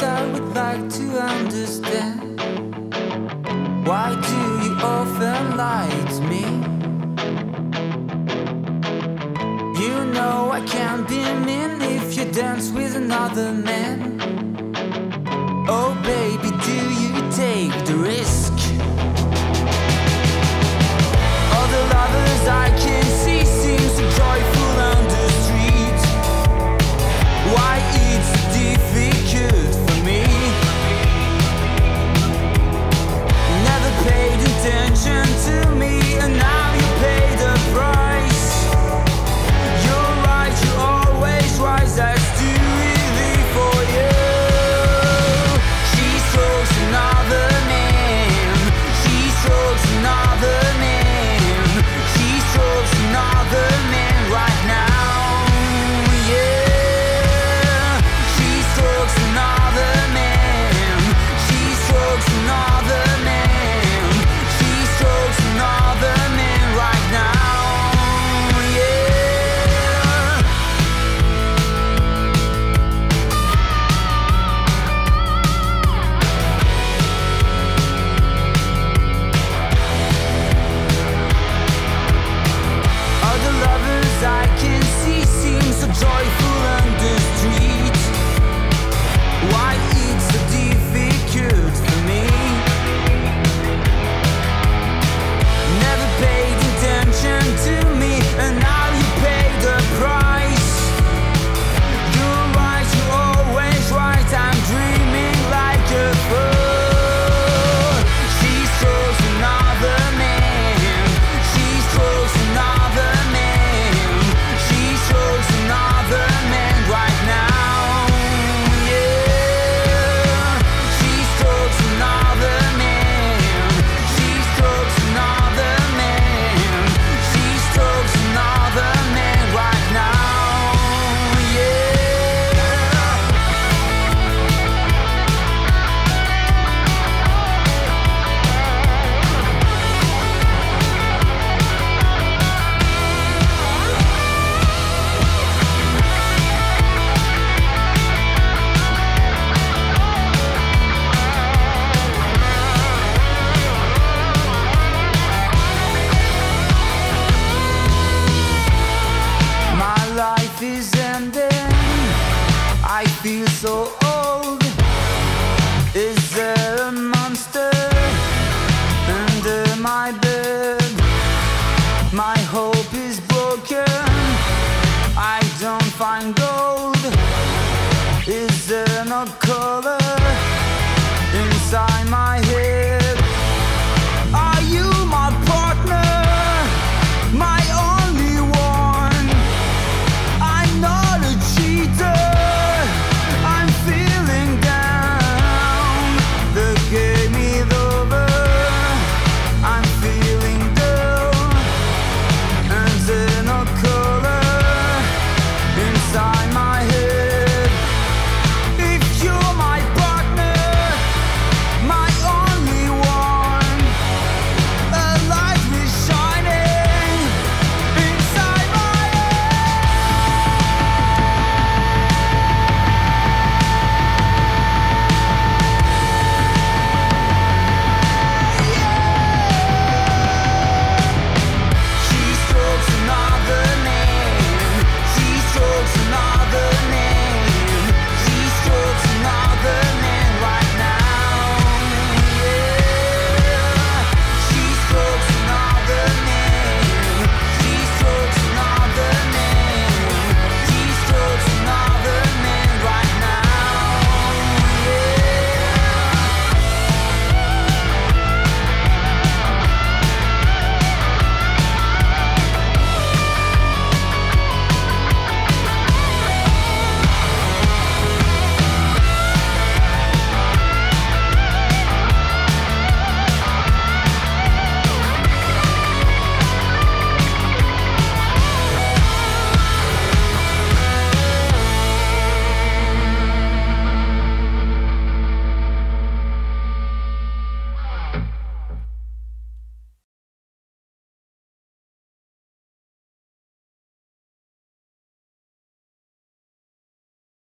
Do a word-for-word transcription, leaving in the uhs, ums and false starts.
what I would like to understand. Why do you often lie to me? You know I can't be mean if you dance with another man. Oh baby, do you take the risk? All the lovers I can see seem so joyful on the street. Why it's so difficult for me? Never paid attention to me, and now you pay the price. You're right, you always rise. I still really for you. She strokes another man. She strokes another man. She strokes another man right now. Yeah. She strokes another man. She strokes another man. She strokes another man right now. Yeah. All the lovers I can see seem so joyful on the street. Why it's so difficult for me? Never paid attention to me, and now you pay the price. You're right, you're always right. I'm dreaming like a fool. She strokes another man. She strokes another man. She strokes another man right now. Yeah. She strokes another man. She strokes another man. She strokes another man right now. Yeah. My life is ending. I feel so old. Is there a monster under my bed? My hope is broken. I don't find gold. Is there no color inside my head?